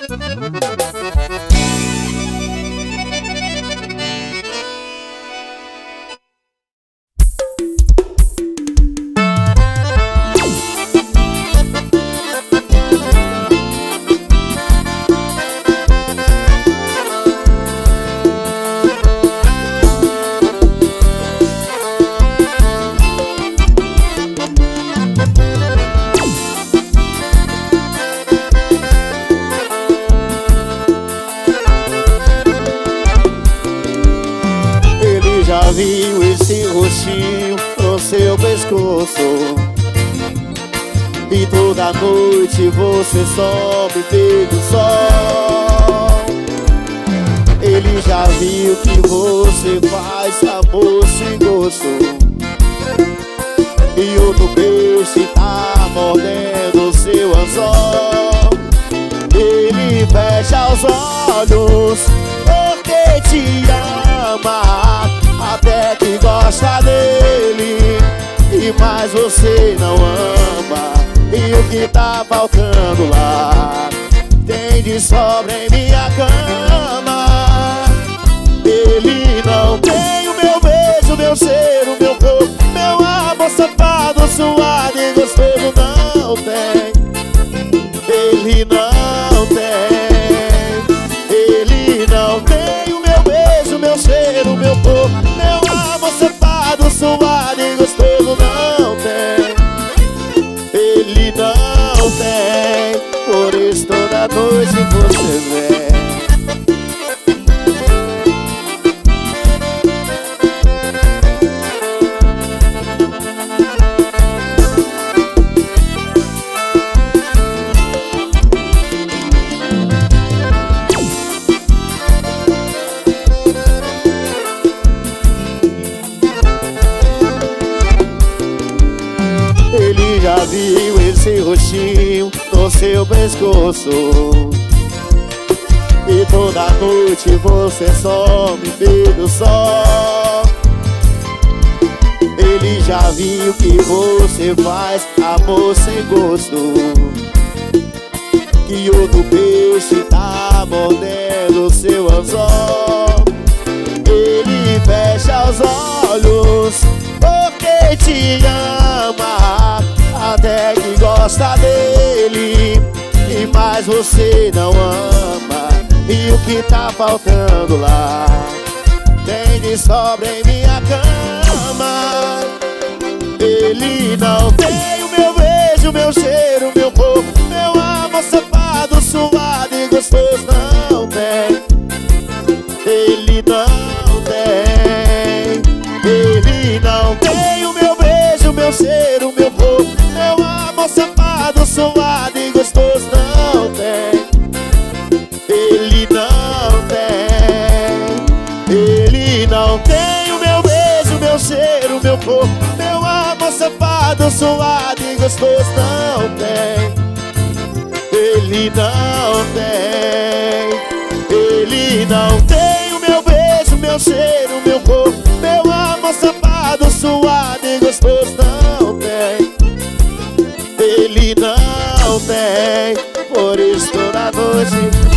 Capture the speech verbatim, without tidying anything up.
Já viu esse rostinho no seu pescoço, e toda noite você sobe pelo sol. Ele já viu que você faz amor sem gosto, e outro peixe tá mordendo seu anzol. Ele fecha os olhos porque te ama, até que gosta dele, e mais você não ama. E o que tá faltando lá tem de sobra em minha cama. Ele não tem o meu beijo, meu cheiro, meu corpo, meu amor safado, suado e gostoso. Não tem, ele não tem. Ele não tem o meu beijo, meu cheiro, meu corpo, meu amor safado, suado e gostoso. Não tem, ele não tem. Por isso toda noite você vem. Ele já viu esse rostinho no seu pescoço, e toda noite você some pelo sol. Ele já viu que você faz amor sem gosto, que outro peixe tá mordendo seu anzol. Ele fecha os olhos porque te ama, até que gosta dele, e mais você não ama. E o que tá faltando lá tem de sobra em minha cama. Ele não tem o meu beijo, meu cheiro, meu corpo, meu amor safado, suado e gostoso. Não tem, ele não tem. Ele não tem o meu beijo, meu cheiro, meu corpo, meu amor safado, suado e gostoso. Não tem, ele não tem. Ele não tem o meu beijo, meu cheiro, meu corpo, meu amor safado, suado e gostoso. Não tem, ele não tem. Ele não tem o meu beijo, meu cheiro, meu corpo, meu amor safado, suado e gostoso. Não tem, ele não tem. Por isso toda noite